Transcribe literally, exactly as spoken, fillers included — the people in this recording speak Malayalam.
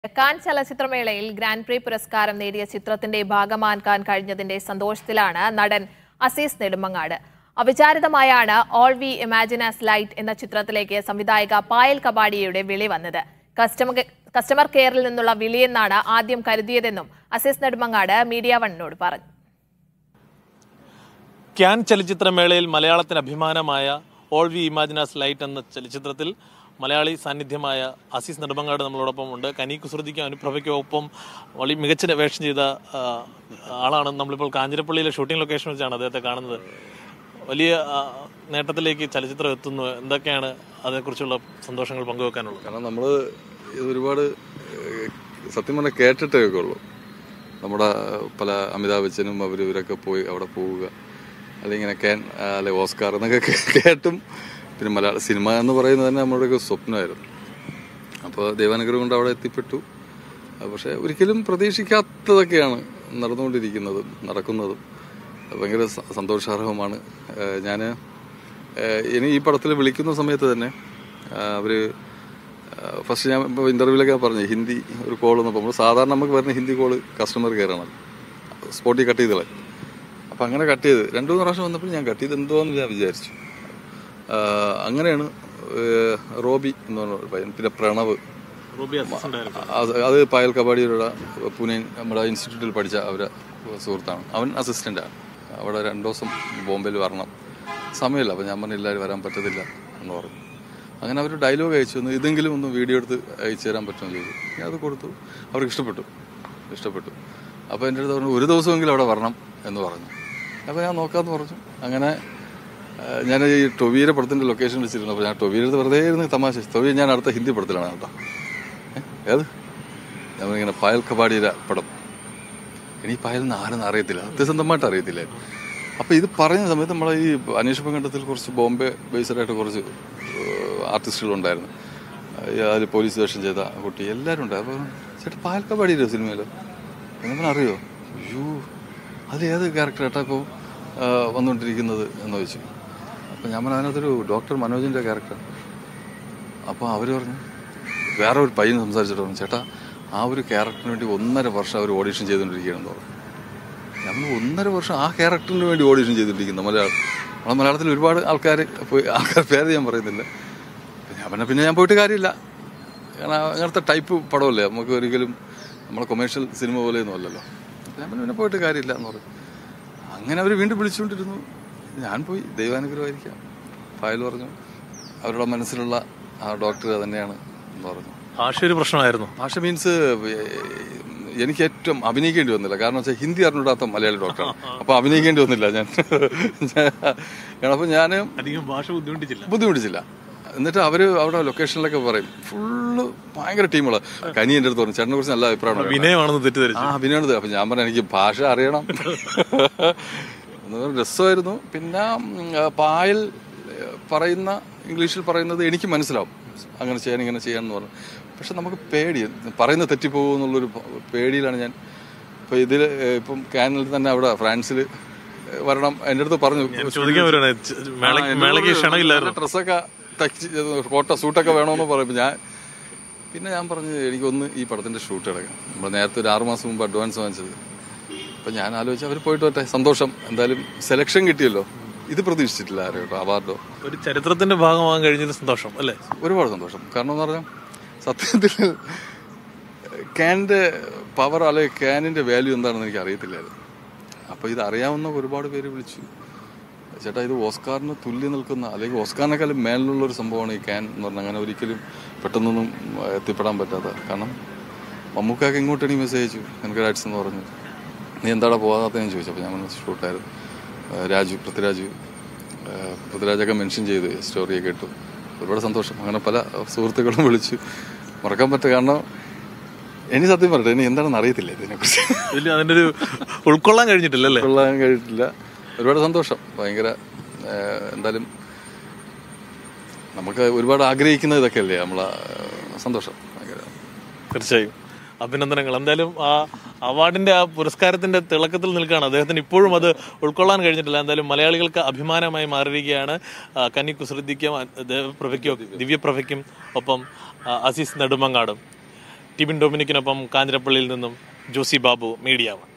കാൻ ചലച്ചിത്രമേളയിൽ ഗ്രാൻഡ് പ്രീ പുരസ്കാരം നേടിയ ചിത്രത്തിന്റെ ഭാഗമാക്കാൻ കഴിഞ്ഞതിന്റെ സന്തോഷത്തിലാണ് നടൻ അസീസ് നെടുമങ്ങാട്. അവിചാരിതമായാണ് all we imagine as light എന്ന ചിത്രത്തിലേക്ക് സംവിധായിക പായൽ കപാടിയയുടെ വിളി വന്നത്. കസ്റ്റമർ കസ്റ്റമർ കെയറിൽ നിന്നുള്ള വിളിയെന്നാണ് ആദ്യം കരുതിയതെന്നും അസീസ് നെടുമങ്ങാട് മീഡിയ വണ്ണിനോട് പറഞ്ഞു. കാൻ ചലച്ചിത്രമേളയിൽ മലയാളത്തിന് അഭിമാനമായ all we imagine as light എന്ന ചലച്ചിത്രത്തിൽ മലയാളി സാന്നിധ്യമായ അസീസ് നെടുമങ്ങാട് നമ്മളോടൊപ്പം ഉണ്ട്. കനി കുസൃതിക്കും അനുപ്രഭയ്ക്കും ഒപ്പം വളരെ മികച്ച വേഷം ചെയ്ത ആളാണ്. നമ്മളിപ്പോൾ കാഞ്ഞിരപ്പള്ളിയിലെ ഷൂട്ടിംഗ് ലൊക്കേഷൻ വെച്ചാണ് അദ്ദേഹത്തെ കാണുന്നത്. വലിയ നേട്ടത്തിലേക്ക് ചലച്ചിത്രം എത്തുന്നു. എന്തൊക്കെയാണ് അതേക്കുറിച്ചുള്ള സന്തോഷങ്ങൾ പങ്കുവെക്കാനുള്ളത്? കാരണം നമ്മൾ ഇത് ഒരുപാട് സത്യം പറഞ്ഞാൽ കേട്ടിട്ടേ ഒക്കെ ഉള്ളൂ. നമ്മുടെ പല അമിതാഭ് ബച്ചനും അവർ ഇവരൊക്കെ പോയി അവിടെ പോവുക, അല്ലെങ്കിൽ ഇങ്ങനെ കാൻ അല്ലെ ഓസ്കാർ എന്നൊക്കെ കേട്ടും, പിന്നെ മലയാള സിനിമ എന്ന് പറയുന്നത് തന്നെ നമ്മുടെയൊക്കെ സ്വപ്നമായിരുന്നു. അപ്പോൾ ദൈവാനുഗ്രഹം കൊണ്ട് അവിടെ എത്തിപ്പെട്ടു. പക്ഷേ ഒരിക്കലും പ്രതീക്ഷിക്കാത്തതൊക്കെയാണ് നടന്നുകൊണ്ടിരിക്കുന്നതും നടക്കുന്നതും. ഭയങ്കര സന്തോഷാർഹമാണ്. ഞാൻ ഇനി ഈ പടത്തിൽ വിളിക്കുന്ന സമയത്ത് തന്നെ അവർ ഫസ്റ്റ് ഞാൻ ഇപ്പോൾ ഇൻ്റർവ്യൂലൊക്കെ പറഞ്ഞു ഹിന്ദി ഒരു കോൾ വന്നപ്പോൾ, നമ്മൾ സാധാരണ നമുക്ക് വരുന്ന ഹിന്ദി കോള് കസ്റ്റമർ കെയർ ആണ്, സ്പോട്ടിൽ കട്ട് ചെയ്തോളെ. അപ്പം അങ്ങനെ കട്ട് ചെയ്ത് രണ്ടു മൂന്ന് പ്രാവശ്യം വന്നപ്പോൾ ഞാൻ കട്ട് ചെയ്ത് എന്തോന്ന് ഞാൻ വിചാരിച്ചു. അങ്ങനെയാണ് റോബി എന്ന് പറഞ്ഞ പയ്യൻ, പിന്നെ പ്രണവ്, അത് പായൽ കപാടിയുടെ പൂനെ നമ്മുടെ ഇൻസ്റ്റിറ്റ്യൂട്ടിൽ പഠിച്ച അവരെ സുഹൃത്താണ്. അവൻ അസിസ്റ്റൻ്റാണ്. അവിടെ രണ്ടു ദിവസം ബോംബെയിൽ വരണം, സമയമില്ല. അപ്പോൾ ഞാൻ പറഞ്ഞു എല്ലാവരും വരാൻ പറ്റത്തില്ല എന്ന് പറഞ്ഞു. അങ്ങനെ അവർ ഡയലോഗ് അയച്ചു തന്നു, ഇതെങ്കിലും ഒന്ന് വീഡിയോ എടുത്ത് അയച്ചു തരാൻ പറ്റുമെന്ന് ചോദിച്ചു. ഞാൻ അത് കൊടുത്തു. അവർക്ക് ഇഷ്ടപ്പെട്ടു ഇഷ്ടപ്പെട്ടു അപ്പോൾ എൻ്റെ അടുത്ത് പറഞ്ഞു ഒരു ദിവസമെങ്കിലും അവിടെ വരണം എന്ന് പറഞ്ഞു. അപ്പോൾ ഞാൻ നോക്കാമെന്ന് പറഞ്ഞു. അങ്ങനെ ഞാൻ ഈ ടൊവിയുടെ പടത്തിൻ്റെ ലൊക്കേഷൻ വെച്ചിരുന്നു. അപ്പോൾ ഞാൻ ടൊവിയുടെ അടുത്ത് വെറുതെ ഇരുന്ന് തമാശ, ടൊവി ഞാൻ അടുത്ത ഹിന്ദി പടത്തിലാണ് കേട്ടോ. ഏത് നമ്മളിങ്ങനെ പായൽ കപാടിയുടെ പടം. ഇനി പായൽ നിന്ന് ആരെന്ന് അറിയത്തില്ല, സത്യസന്ധമായിട്ട് അറിയത്തില്ല. അപ്പോൾ ഇത് പറയുന്ന സമയത്ത് നമ്മളെ ഈ അന്വേഷണ ഘട്ടത്തിൽ കുറച്ച് ബോംബെ ബേസ്ഡായിട്ട് കുറച്ച് ആർട്ടിസ്റ്റുകളുണ്ടായിരുന്നു. അതിൽ പോലീസ് വേഷം ചെയ്ത കുട്ടി എല്ലാവരും ഉണ്ട്. അപ്പോൾ ചേട്ടാ പായൽ കപാടിയില്ലേ സിനിമയിൽ എങ്ങനെ അറിയോ? അയ്യോ അത് ഏത് ക്യാരക്ടറായിട്ടാണ് ഇപ്പോൾ വന്നുകൊണ്ടിരിക്കുന്നത് എന്ന് ചോദിച്ചു. അപ്പോൾ ഞാൻ പറഞ്ഞു അതിനകത്തൊരു ഡോക്ടർ മനോജിൻ്റെ ക്യാരക്ടർ. അപ്പോൾ അവർ പറഞ്ഞു, വേറെ ഒരു പയ്യൻ സംസാരിച്ചിട്ട് പറഞ്ഞു, ചേട്ടാ ആ ഒരു ക്യാരക്ടറിന് വേണ്ടി ഒന്നര വർഷം അവർ ഓഡീഷൻ ചെയ്തുകൊണ്ടിരിക്കുകയാണെന്ന് പറഞ്ഞു. നമ്മൾ ഒന്നര വർഷം ആ ക്യാരക്ടറിന് വേണ്ടി ഓഡീഷൻ ചെയ്തുകൊണ്ടിരിക്കുന്നു. മലയാളം നമ്മളെ മലയാളത്തിൽ ഒരുപാട് ആൾക്കാർ പോയി, ആൾക്കാർ പേര് ഞാൻ പറയുന്നില്ല. ഞാൻ പറഞ്ഞാൽ പിന്നെ ഞാൻ പോയിട്ട് കാര്യമില്ല. കാരണം അങ്ങനത്തെ ടൈപ്പ് പടമല്ലേ, നമുക്ക് ഒരിക്കലും നമ്മളെ കൊമേഴ്ഷ്യൽ സിനിമ പോലെയൊന്നും അല്ലല്ലോ. ഞാൻ പിന്നെ പോയിട്ട് കാര്യമില്ല എന്ന് പറഞ്ഞു. അങ്ങനെ അവർ വീണ്ടും വിളിച്ചുകൊണ്ടിരുന്നു. ഞാൻ പോയി, ദൈവാനുഗ്രഹമായിരിക്കാം. ഫയൽ പറഞ്ഞു അവരുടെ മനസ്സിലുള്ള ആ ഡോക്ടർ തന്നെയാണ് എന്ന് പറഞ്ഞു. ഭാഷ ഒരു പ്രശ്നമായിരുന്നു. ഭാഷ മീൻസ് എനിക്ക് ഏറ്റവും അഭിനയിക്കേണ്ടി വന്നില്ല. കാരണം വെച്ചാൽ ഹിന്ദി അറിഞ്ഞൂടാത്ത മലയാളി ഡോക്ടറാണ്. അപ്പോൾ അഭിനയിക്കേണ്ടി വന്നില്ല ഞാൻ. അപ്പോൾ ഞാൻ അധികം ഭാഷ ബുദ്ധിമുട്ടിച്ചില്ല ബുദ്ധിമുട്ടിച്ചില്ല എന്നിട്ട് അവർ അവിടെ ലൊക്കേഷനിലൊക്കെ പറയും ഫുള്ള് ഭയങ്കര ടീമുകൾ. കനി എൻ്റെ അടുത്ത് പറഞ്ഞു ചേട്ടനെ കുറിച്ച് നല്ല അഭിപ്രായമാണ്, വിനയമാണെന്ന് തെറ്റിദ്ധരിച്ചു. ആ വിനയാണ്. അപ്പം ഞാൻ പറഞ്ഞു എനിക്ക് ഭാഷ അറിയണം. രസമായിരുന്നു. പിന്നെ പായൽ പറയുന്ന ഇംഗ്ലീഷിൽ പറയുന്നത് എനിക്ക് മനസ്സിലാവും, അങ്ങനെ ചെയ്യാൻ ഇങ്ങനെ ചെയ്യാമെന്ന് പറഞ്ഞു. പക്ഷെ നമുക്ക് പേടി, പറയുന്നത് തെറ്റിപ്പോകും എന്നുള്ളൊരു പേടിയിലാണ് ഞാൻ. ഇപ്പോൾ ഇതിൽ ഇപ്പം കാനിൽ തന്നെ അവിടെ ഫ്രാൻസിൽ വരണം എൻ്റെ അടുത്ത് പറഞ്ഞു, ഡ്രസ്സൊക്കെ തയ്ച്ച് കോട്ട സൂട്ടൊക്കെ വേണമെന്ന് പറയും. ഞാൻ പിന്നെ ഞാൻ പറഞ്ഞു എനിക്കൊന്ന് ഈ പടത്തിൻ്റെ ഷൂട്ട് എടുക്കാം. നമ്മൾ നേരത്തെ ഒരു ആറുമാസം മുമ്പ് അഡ്വാൻസ് വാങ്ങിച്ചത്. അപ്പം ഞാൻ ആലോചിച്ചു അവർ പോയിട്ട് പറ്റേ സന്തോഷം, എന്തായാലും സെലക്ഷൻ കിട്ടിയല്ലോ. ഇത് പ്രതീക്ഷിച്ചിട്ടില്ല ആരും കേട്ടോ, അവാർഡോ. ഒരു ചരിത്രത്തിന്റെ ഭാഗമാകാൻ കഴിഞ്ഞതിൽ സന്തോഷം അല്ലേ? ഒരുപാട് സന്തോഷം. കാരണം എന്ന് പറഞ്ഞാൽ സത്യത്തിൽ കാനിൻ്റെ പവർ അല്ലെങ്കിൽ കാനിൻ്റെ വാല്യൂ എന്താണെന്ന് എനിക്ക് അറിയത്തില്ലായിരുന്നു. അപ്പോൾ ഇത് അറിയാവുന്ന ഒരുപാട് പേര് വിളിച്ചു, ചേട്ടാ ഇത് ഓസ്കാറിന് തുല്യം നിൽക്കുന്ന അല്ലെങ്കിൽ ഓസ്കാറിനേക്കാളും മേലിലുള്ളൊരു സംഭവമാണ് ഈ കാൻ എന്ന് പറഞ്ഞാൽ. അങ്ങനെ ഒരിക്കലും പെട്ടെന്നൊന്നും എത്തിപ്പെടാൻ പറ്റാത്ത. കാരണം മമ്മൂക്കാക്ക് ഇങ്ങോട്ടാണ് ഈ മെസ്സേജ് അയച്ചു, കൺഗ്രാറ്റ്സ് എന്ന് പറഞ്ഞു. നീ എന്താടാ പോകാത്തതെന്ന് ചോദിച്ചു. അപ്പോൾ ഞാൻ പറഞ്ഞ ഷൂട്ടായിരുന്നു. രാജു പൃഥ്വിരാജ് പൃഥ്വിരാജൊക്കെ മെൻഷൻ ചെയ്ത് സ്റ്റോറിയൊക്കെ ഇട്ടു. ഒരുപാട് സന്തോഷം. അങ്ങനെ പല സുഹൃത്തുക്കളും വിളിച്ചു, മറക്കാൻ പറ്റുക. കാരണം ഇനി സത്യം പറയട്ടെ ഇനി എന്താണെന്ന് അറിയത്തില്ല ഇതിനെക്കുറിച്ച്. അതിൻ്റെ ഒരു ഉൾക്കൊള്ളാൻ കഴിഞ്ഞിട്ടില്ല അല്ലേ? ഉൾക്കൊള്ളാൻ കഴിഞ്ഞിട്ടില്ല. ഒരുപാട് സന്തോഷം. ഭയങ്കര എന്തായാലും നമുക്ക് ഒരുപാട് ആഗ്രഹിക്കുന്ന ഇതൊക്കെ അല്ലേ നമ്മളെ സന്തോഷം. ഭയങ്കര തീർച്ചയായും അഭിനന്ദനങ്ങൾ. എന്തായാലും ആ അവാർഡിന്റെ ആ പുരസ്കാരത്തിന്റെ തിളക്കത്തിൽ നിൽക്കുകയാണ് അദ്ദേഹത്തിന്. ഇപ്പോഴും അത് ഉൾക്കൊള്ളാൻ കഴിഞ്ഞിട്ടില്ല. എന്തായാലും മലയാളികൾക്ക് അഭിമാനമായി മാറിയിരിക്കുകയാണ്. കനി കുസൃതിക്കും ദേവപ്രഭയ്ക്കും ദിവ്യപ്രഭയ്ക്കും ഒപ്പം അസീസ് നെടുമങ്ങാടും. ടിബിൻ ഡൊമിനിക്കിനൊപ്പം കാഞ്ഞിരപ്പള്ളിയിൽ നിന്നും ജോസി ബാബു, മീഡിയ വൺ.